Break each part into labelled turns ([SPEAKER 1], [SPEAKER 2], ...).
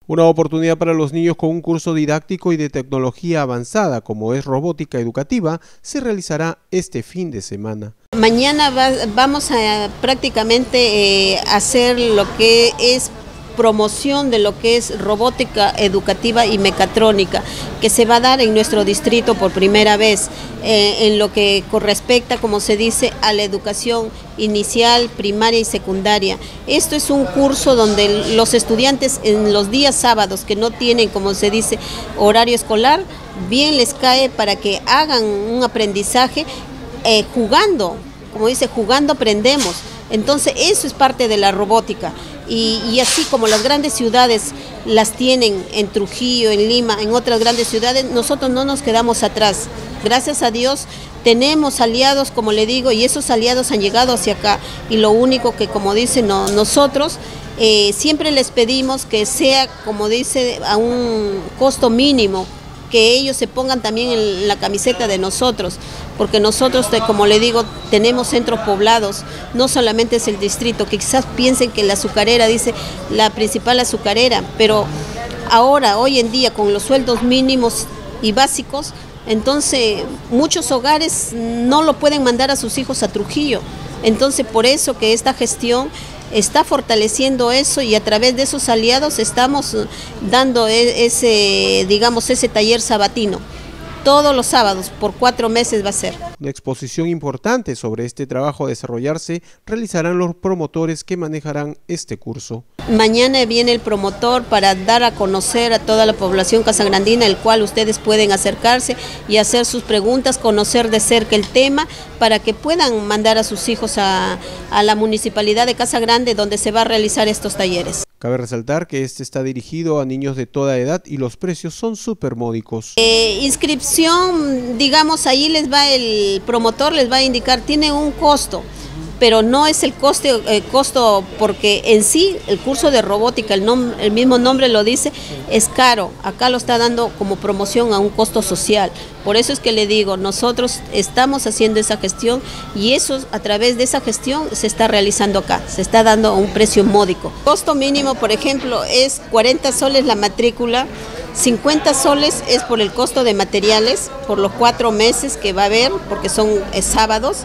[SPEAKER 1] Una oportunidad para los niños con un curso didáctico y de tecnología avanzada, como es robótica educativa, se realizará este fin de semana.
[SPEAKER 2] Mañana vamos a prácticamente hacer lo que es promoción de lo que es robótica educativa y mecatrónica, que se va a dar en nuestro distrito por primera vez, en lo que correspecta, como se dice, a la educación inicial, primaria y secundaria. Esto es un curso donde los estudiantes en los días sábados que no tienen, como se dice, horario escolar, bien les cae para que hagan un aprendizaje jugando, como dice, jugando aprendemos. Entonces eso es parte de la robótica. Y así como las grandes ciudades las tienen en Trujillo, en Lima, en otras grandes ciudades, nosotros no nos quedamos atrás. Gracias a Dios tenemos aliados, como le digo, y esos aliados han llegado hacia acá. Y lo único que, como dicen nosotros, siempre les pedimos que sea, como dice, a un costo mínimo, que ellos se pongan también en la camiseta de nosotros, porque nosotros, como le digo, tenemos centros poblados, no solamente es el distrito, que quizás piensen que la azucarera, dice la principal azucarera, pero ahora, hoy en día, con los sueldos mínimos y básicos, entonces muchos hogares no lo pueden mandar a sus hijos a Trujillo. Entonces por eso que esta gestión está fortaleciendo eso, y a través de esos aliados estamos dando ese taller sabatino. Todos los sábados, por 4 meses va a ser.
[SPEAKER 1] Una exposición importante sobre este trabajo a desarrollarse realizarán los promotores que manejarán este curso.
[SPEAKER 2] Mañana viene el promotor para dar a conocer a toda la población casagrandina, el cual ustedes pueden acercarse y hacer sus preguntas, conocer de cerca el tema, para que puedan mandar a sus hijos a la municipalidad de Casa Grande, donde se va a realizar estos talleres.
[SPEAKER 1] Cabe resaltar que este está dirigido a niños de toda edad y los precios son súper módicos.
[SPEAKER 2] Inscripción, digamos, ahí el promotor les va a indicar, tiene un costo, pero no es el costo porque en sí el curso de robótica, el mismo nombre lo dice, es caro. Acá lo está dando como promoción a un costo social. Por eso es que le digo, nosotros estamos haciendo esa gestión, y eso a través de esa gestión se está realizando acá, se está dando a un precio módico. Costo mínimo, por ejemplo, es 40 soles la matrícula, 50 soles es por el costo de materiales, por los 4 meses que va a haber, porque son sábados,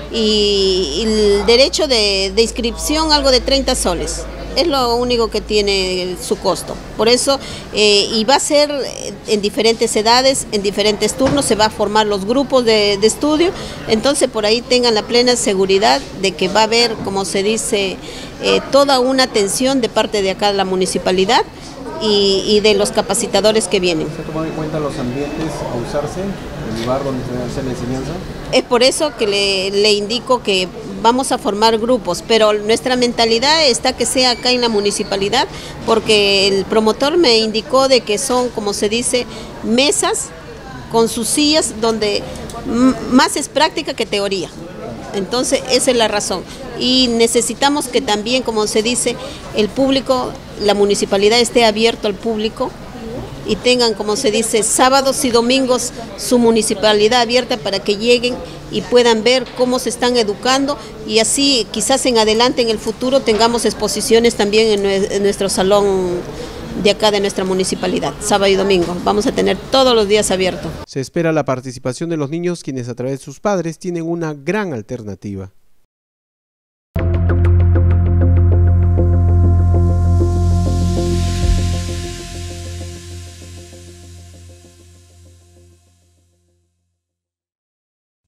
[SPEAKER 2] y el derecho de inscripción algo de 30 soles. Es lo único que tiene su costo. Por eso, y va a ser en diferentes edades, en diferentes turnos, se va a formar los grupos de estudio. Entonces por ahí tengan la plena seguridad de que va a haber, como se dice, toda una atención de parte de acá de la municipalidad y de los capacitadores que vienen.
[SPEAKER 1] ¿Se ha tomado en cuenta los ambientes a usarse, el lugar donde se hace la enseñanza?
[SPEAKER 2] Es por eso que le indico que vamos a formar grupos, pero nuestra mentalidad está que sea acá en la municipalidad, porque el promotor me indicó de que son, como se dice, mesas con sus sillas donde más es práctica que teoría. Entonces esa es la razón, y necesitamos que también, como se dice, el público, la municipalidad esté abierto al público y tengan, como se dice, sábados y domingos su municipalidad abierta para que lleguen y puedan ver cómo se están educando, y así quizás en adelante, en el futuro, tengamos exposiciones también en nuestro salón de acá de nuestra municipalidad, sábado y domingo. Vamos a tener todos los días abiertos.
[SPEAKER 1] Se espera la participación de los niños, quienes a través de sus padres tienen una gran alternativa.